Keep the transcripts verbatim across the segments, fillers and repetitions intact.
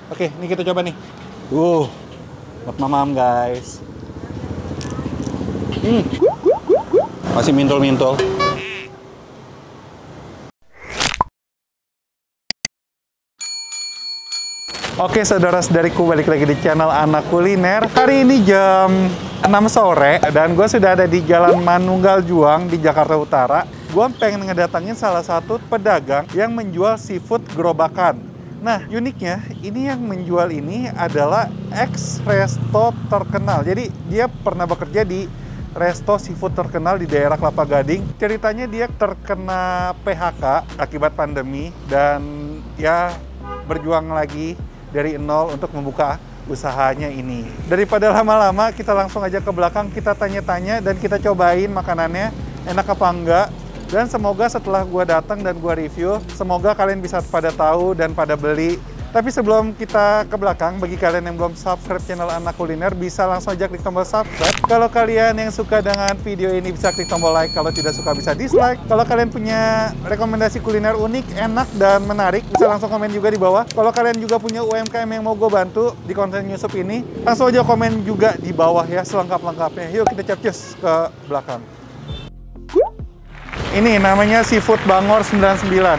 Oke, ini kita coba nih. Uh, buat mamam guys. Hmm, masih mintul-mintul. Oke saudara-saudariku, balik lagi di channel Anak Kuliner. Hari ini jam enam sore dan gue sudah ada di Jalan Manunggal Juang di Jakarta Utara. Gue pengen ngedatangin salah satu pedagang yang menjual seafood gerobakan. Nah, uniknya ini yang menjual ini adalah ex-resto terkenal. Jadi dia pernah bekerja di resto seafood terkenal di daerah Kelapa Gading. Ceritanya dia terkena P H K akibat pandemi dan ya berjuang lagi dari nol untuk membuka usahanya ini. Daripada lama-lama, kita langsung aja ke belakang, kita tanya-tanya dan kita cobain makanannya enak apa enggak. Dan semoga setelah gua datang dan gua review, semoga kalian bisa pada tahu dan pada beli. Tapi sebelum kita ke belakang, bagi kalian yang belum subscribe channel Anak Kuliner, bisa langsung aja klik tombol subscribe. Kalau kalian yang suka dengan video ini, bisa klik tombol like. Kalau tidak suka, bisa dislike. Kalau kalian punya rekomendasi kuliner unik, enak, dan menarik, bisa langsung komen juga di bawah. Kalau kalian juga punya U M K M yang mau gue bantu di konten YouTube ini, langsung aja komen juga di bawah ya, selengkap-lengkapnya. Yuk kita capcus ke belakang. Ini namanya Seafood Bangor sembilan sembilan.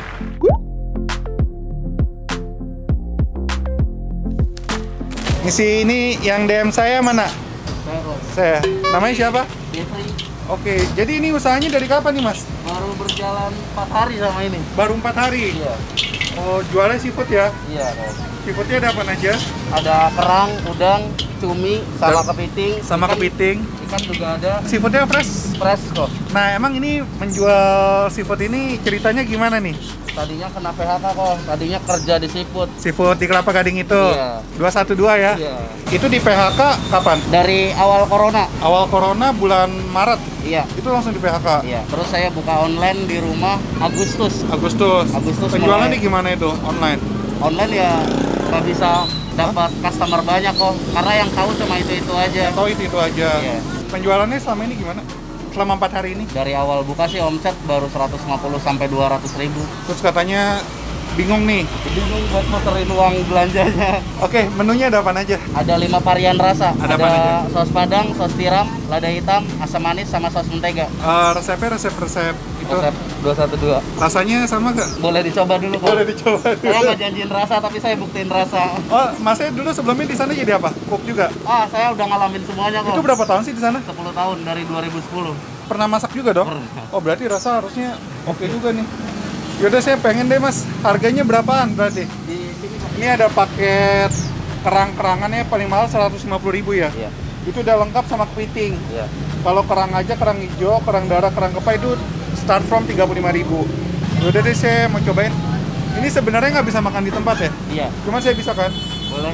Misi ini yang D M saya mana? Saya. Namanya siapa? Jeffrey. Oke, jadi ini usahanya dari kapan nih Mas? Baru berjalan empat hari sama ini. Baru empat hari? Iya. Oh, jualnya seafood ya? Iya. Seafoodnya ada apa aja? Ada kerang, udang, cumi, sama kepiting. Sama ikan, kepiting. Ikan juga ada. Seafoodnya fresh? Fresh kok. Nah, emang ini menjual seafood ini ceritanya gimana nih? Tadinya kena P H K kok. Tadinya kerja di seafood. Seafood di Kelapa Gading itu? Iya. dua satu dua ya? Iya. Itu di P H K kapan? Dari awal corona. Awal corona bulan Maret? Iya. Itu langsung di P H K? Iya. Terus saya buka online di rumah Agustus. Agustus? Agustus penjualannya mulai. gimana itu? Online? Online ya nggak bisa dapat customer banyak kok. Karena yang tahu cuma itu-itu aja. Oh, itu-itu aja? Iya. Penjualannya selama ini gimana? Selama empat hari ini? Dari awal buka sih omset baru seratus lima puluh sampai dua ratus ribu. Terus katanya bingung nih. Bingung buat muterin uang belanjanya. Oke, menunya ada apa aja? Ada lima varian rasa. Ada Ada, apa aja? saus padang, saus tiram, lada hitam, asam manis, sama saus mentega. Uh, resepnya resep-resep itu. Resep dua satu dua. Rasanya sama nggak? Boleh dicoba dulu, Pak. Boleh dicoba dulu. Saya nggak janjiin rasa, tapi saya buktiin rasa. Oh, masnya dulu sebelumnya di sana jadi apa? Cook juga? Ah, saya udah ngalamin semuanya kok. Itu berapa tahun sih di sana? sepuluh tahun dari dua ribu sepuluh. Pernah masak juga dong? Pernah. Oh, berarti rasa harusnya oke juga nih. Yaudah, saya pengen deh Mas. Harganya berapaan berarti? Di sini kok. Ini ada paket kerang-kerangannya paling mahal seratus lima puluh ribu ya? Iya. Itu udah lengkap sama kepiting. Iya. Kalau kerang aja, kerang hijau, kerang darah, kerang kepa itu start from tiga puluh lima ribu. Yaudah deh, saya mau cobain. Ini sebenarnya nggak bisa makan di tempat ya? Iya. Cuma saya bisa kan? Boleh.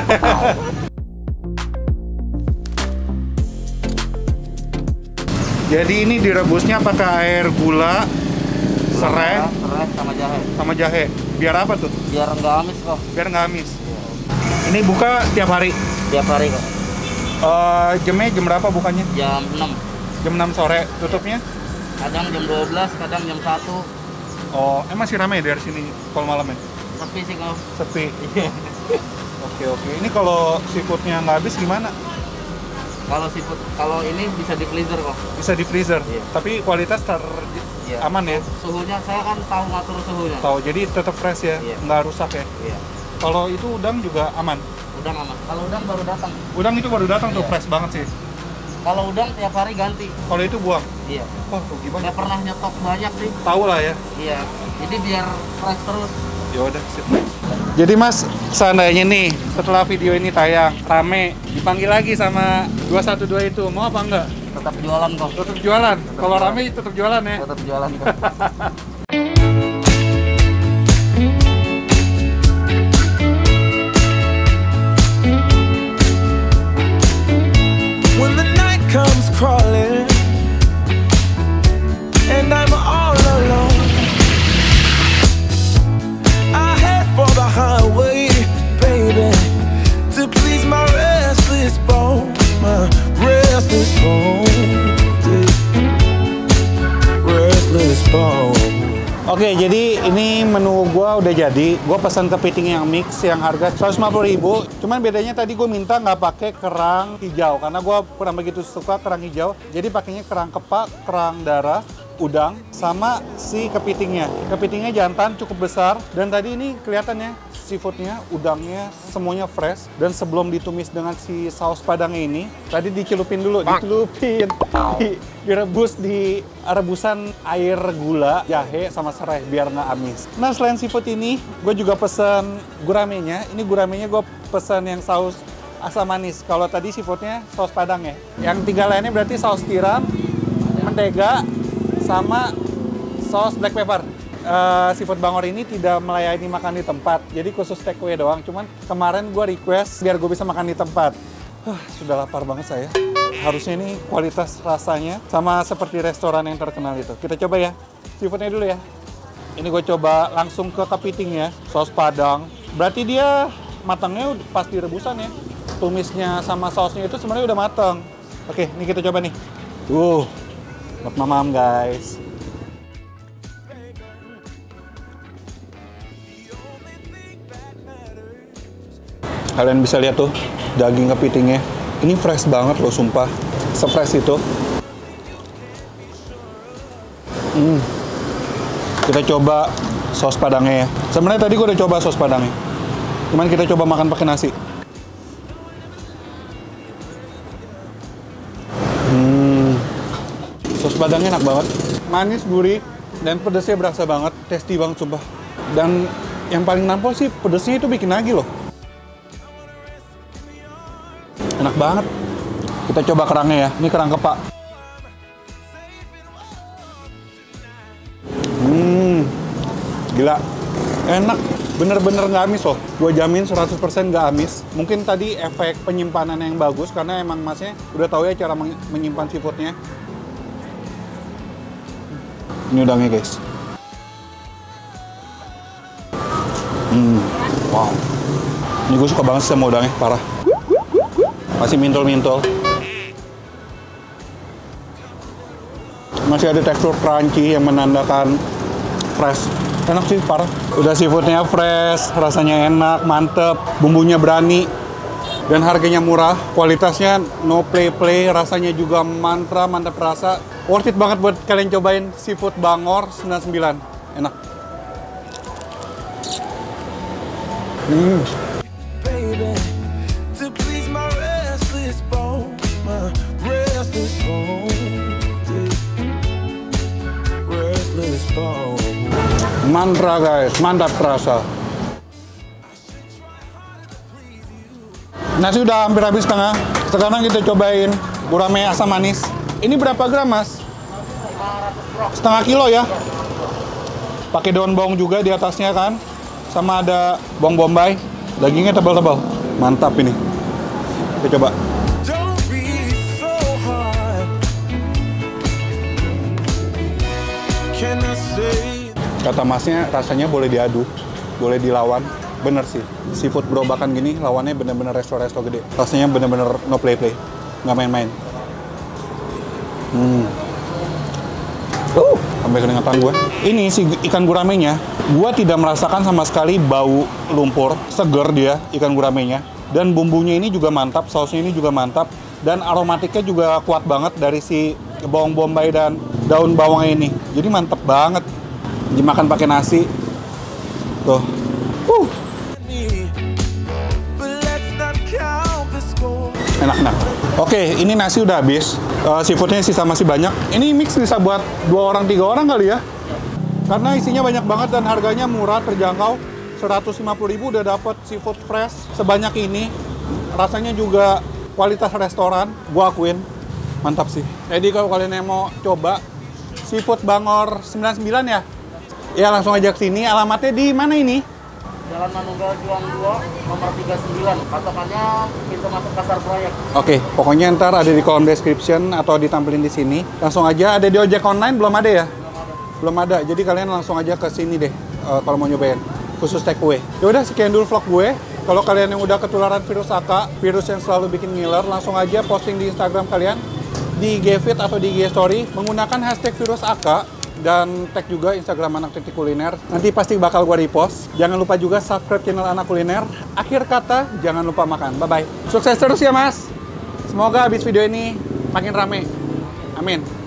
Jadi ini direbusnya pakai air gula, serai, Serai sama jahe. sama jahe. Biar apa tuh? Biar nggak amis kok. Biar nggak amis. Ini buka tiap hari? Tiap hari kok. Uh, jamnya jam berapa bukanya? Jam enam. Jam enam sore. Tutupnya? Kadang jam dua belas, kadang jam satu. Oh, emang masih ramai dari sini kalau malam ya? Sepi sih kok. Sepi. Oke, oke. Ini kalau seafoodnya nggak habis gimana? Kalau seafood, kalau ini bisa di freezer kok. Bisa di freezer? Iya. Tapi kualitas ter Iya. aman ya? Suhunya saya kan tahu ngatur suhunya. Tahu, jadi tetap fresh ya? Iya. Nggak rusak ya? Iya. Kalau itu udang juga aman? Udang aman. Kalau udang baru datang. Udang itu baru datang tuh, Iya. fresh banget sih. Kalau udang tiap hari ganti. Kalau itu buang? Iya. Wah, rugi banget. Nggak pernah nyetok banyak sih. Tahu lah ya. Iya. Jadi biar fresh terus. Ya udah, sip. Jadi Mas, seandainya nih setelah video ini tayang rame, dipanggil lagi sama dua satu dua itu, mau apa enggak? Tetap jualan kok. Tetap jualan. Kalau jualan. rame tetap jualan ya. Tetap jualan kok. When the night comes crawling and I'm all alone, I head for the highway, baby, to please my restless bones, my restless bones, restless bones. udah jadi. Gue pesan kepiting yang mix yang harga seratus lima puluh ribu. Cuman bedanya tadi gue minta nggak pakai kerang hijau karena gue kurang begitu suka kerang hijau. Jadi pakainya kerang kepak, kerang darah, udang, sama si kepitingnya. Kepitingnya jantan cukup besar dan tadi ini kelihatannya seafoodnya, udangnya semuanya fresh. Dan sebelum ditumis dengan si saus padangnya ini, tadi dicelupin dulu, dicelupin, di, direbus di rebusan air gula, jahe sama serai biar nggak amis. Nah selain seafood ini, gue juga pesen guramenya. Ini guramenya gue pesen yang saus asam manis. Kalau tadi seafoodnya saus padang ya. Yang tiga lainnya berarti saus tiram, mentega, sama saus black pepper. Uh, seafood Bangor ini tidak melayani makan di tempat, jadi khusus take away doang. Cuman kemarin gue request biar gue bisa makan di tempat. Huh, sudah lapar banget saya. Harusnya ini kualitas rasanya sama seperti restoran yang terkenal itu. Kita coba ya, seafoodnya dulu ya. Ini gue coba langsung ke kepitingnya, saus padang. Berarti dia matangnya pas di rebusan ya. Tumisnya sama sausnya itu sebenarnya udah matang. Oke, ini kita coba nih. Uh, buat mamam guys. Kalian bisa lihat tuh daging kepitingnya. Ini fresh banget loh, sumpah. Se-fresh itu. Hmm. Kita coba saus padangnya ya. Sebenarnya tadi gue udah coba saus padangnya. Cuman kita coba makan pakai nasi. Hmm. Saus padangnya enak banget. Manis, gurih, dan pedesnya berasa banget. Tasty banget sumpah. Dan yang paling nampol sih pedesnya itu bikin nagih loh. Enak banget. Kita coba kerangnya ya. Ini kerang kepak. Hmm, gila. Enak. Bener-bener nggak amis loh. Gue jamin seratus persen nggak amis. Mungkin tadi efek penyimpanan yang bagus karena emang masnya udah tahu ya cara menyimpan seafoodnya. Ini udangnya guys. Hmm, wow. Ini gue suka banget sama udangnya, parah. Masih mintul-mintul. Masih ada tekstur crunchy yang menandakan fresh. Enak sih, parah. Udah seafoodnya fresh, rasanya enak, mantep, bumbunya berani, dan harganya murah. Kualitasnya no play-play, rasanya juga mantra, mantap rasa. Worth it banget buat kalian cobain seafood Bangor sembilan puluh sembilan. Enak. Hmm. Mantra guys, mantap rasa. Nasi udah hampir habis setengah. Sekarang kita cobain gurame asam manis. Ini berapa gram mas? Setengah kilo ya. Pakai daun bawang juga di atasnya kan. Sama ada bawang bombay. Dagingnya tebal-tebal. Mantap ini. Kita coba. Kata masnya rasanya boleh diadu, boleh dilawan. Bener sih, seafood berobakan gini lawannya bener-bener resto-resto gede. Rasanya bener-bener no play-play, nggak main-main. Hmm. Uh, sampai keringetan gue. Ini si ikan guramenya, gue tidak merasakan sama sekali bau lumpur. Seger dia ikan guramenya. Dan bumbunya ini juga mantap, sausnya ini juga mantap. Dan aromatiknya juga kuat banget dari si bawang bombay dan daun bawangnya ini. Jadi mantep banget. Dimakan pakai nasi. Tuh. Uh. Enak-enak. Oke, ini nasi udah habis. Uh, seafoodnya sisa masih banyak. Ini mix bisa buat dua orang, tiga orang kali ya. Karena isinya banyak banget dan harganya murah, terjangkau. seratus lima puluh ribu udah dapet seafood fresh sebanyak ini. Rasanya juga kualitas restoran, gua akuin. Mantap sih. Jadi kalau kalian yang mau coba seafood Bangor sembilan puluh sembilan ya, ya langsung aja ke sini. Alamatnya di mana ini? Jalan Manunggal Juang dua, nomor tiga puluh sembilan. Patokannya pintu masuk Pasar Proyek. Oke, pokoknya ntar ada di kolom description atau ditampilin di sini. Langsung aja, ada di ojek online belum ada ya? Belum ada. Belum ada. Jadi kalian langsung aja ke sini deh uh, kalau mau nyobain. Khusus take away. Ya udah, sekian dulu vlog gue. Kalau kalian yang udah ketularan virus A K, virus yang selalu bikin ngiler, langsung aja posting di Instagram kalian, di I G feed atau di I G story menggunakan hashtag virus A K dan tag juga Instagram Anak Titik Kuliner. Nanti pasti bakal gua repost. Jangan lupa juga subscribe channel Anak Kuliner. Akhir kata, jangan lupa makan. Bye-bye. Sukses terus ya, Mas. Semoga habis video ini makin rame. Amin.